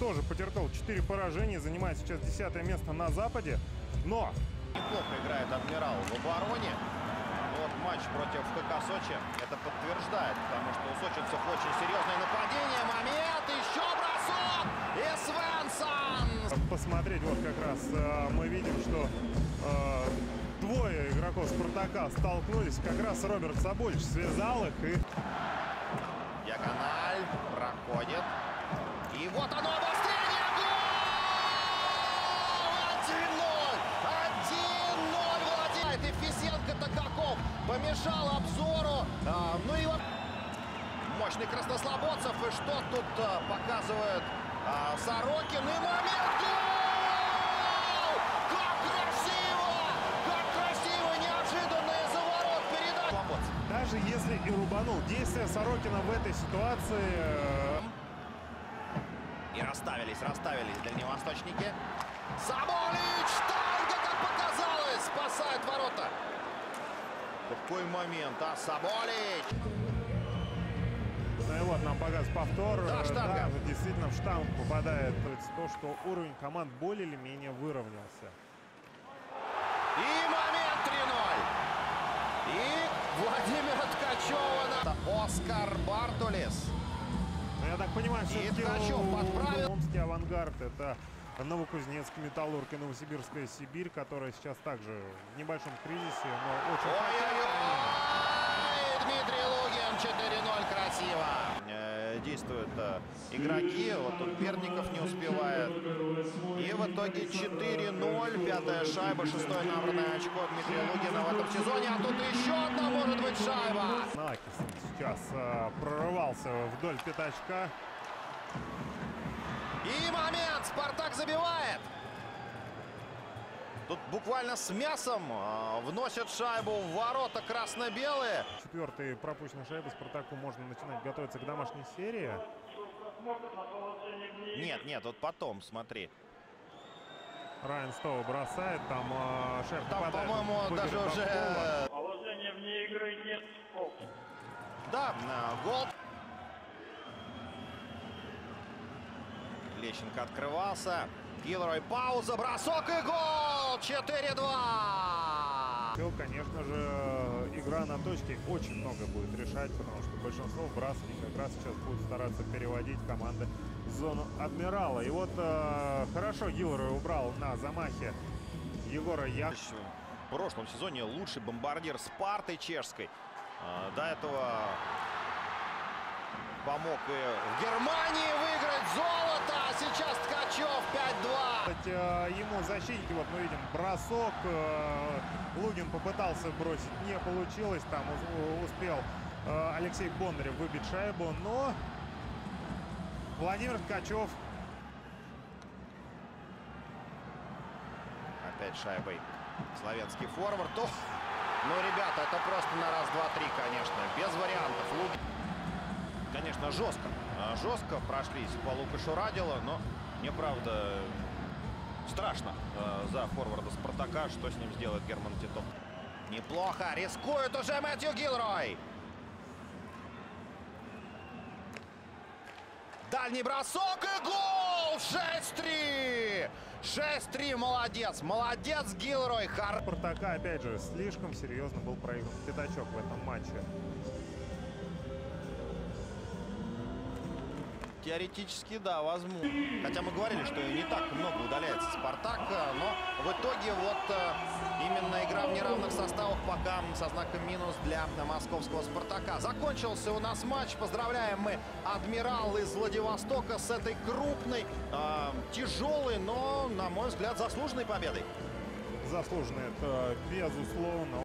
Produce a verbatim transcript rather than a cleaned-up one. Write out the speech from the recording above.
тоже потерпел четыре поражения, занимает сейчас десятое место на Западе, но... Неплохо играет Адмирал в обороне. Вот матч против ФК Сочи это подтверждает, потому что у сочинцев очень серьезное нападение. Момент, еще бросок! И Свенсон! Посмотреть, вот как раз э, мы видим, что э, двое игроков Спартака столкнулись. Как раз Роберт Соболич связал их и... Диагональ проходит. И вот оно, обострение! Гол! один ноль! один ноль владеет. И Фисенко-то каков! Помешал обзору. А, ну и вот мощный Краснослободцев. И что тут а, показывает а, Сорокин? И момент! Гол! Как красиво! Как красиво! Неожиданно из-за ворот передача. Даже если и рубанул, действия Сорокина в этой ситуации... Э... И расставились, расставились дальневосточники. Соболич! Штанга, как показалось! Спасает ворота. Какой момент, а? Соболич! Ну и вот нам показывает повтор. Да, штанга. Да, действительно в штангу попадает. То, что уровень команд более или менее выровнялся. И момент три ноль. И Владимир Ткачева. Это Оскар Бартулис. Но я так понимаю, все-таки подправил. Омский «Авангард» — это Новокузнецк, Металлург и Новосибирская Сибирь, которая сейчас также в небольшом кризисе, но очень... Ой-ой-ой! Дмитрий Лугин, четыре ноль, красиво. Э, действуют э, игроки, вот тут Перников не успевает. И в итоге четыре ноль, пятая шайба, шестое набранное очко Дмитрия Лугина в этом сезоне, а тут еще одна может быть шайба. Накисон сейчас э, прорывался вдоль пятачка. И момент! Спартак забивает! Тут буквально с мясом э, вносят шайбу в ворота красно-белые. Четвертый пропущенной шайбы Спартаку можно начинать готовиться к домашней серии. Нет, нет, вот потом, смотри. Райан Стоу бросает, там э, шайба Там, попадает. по-моему, даже уже... Положение вне игры нет. Да, э, гол. Лещенко открывался. Гилрой, пауза, бросок и гол! четыре два! Конечно же, игра на точке очень много будет решать, потому что большинство вбрасываний как раз сейчас будут стараться переводить команды в зону Адмирала. И вот э, хорошо Гилрой убрал на замахе Егора Як. В прошлом сезоне лучший бомбардир Спарты чешской. Э, до этого помог и в Германии выиграть золото, а сейчас Ткачев пять два. Ему защитники, вот мы видим бросок, Лугин попытался бросить, не получилось, там успел Алексей Бондарев выбить шайбу, но Владимир Ткачев. Опять шайбой славянский форвард. Ох, ну, ребята, это просто на раз, два, три, конечно, без вариантов. Лугин. Конечно, жестко. Жестко прошлись по Лукашу Радилу, но мне, правда, страшно э, за форварда Спартака, что с ним сделает Герман Титов. Неплохо. Рискует уже Мэтью Гилрой. Дальний бросок и гол! шесть три! шесть три, молодец! Молодец, Гилрой! Хар... Спартака, опять же, слишком серьезно был проигран пятачок в этом матче. Теоретически, да, возможно. Хотя мы говорили, что не так много удаляется Спартак, но в итоге вот именно игра в неравных составах пока со знаком минус для московского Спартака. Закончился у нас матч. Поздравляем мы Адмирал из Владивостока с этой крупной, э, тяжелой, но, на мой взгляд, заслуженной победой. Заслуженно, это безусловно.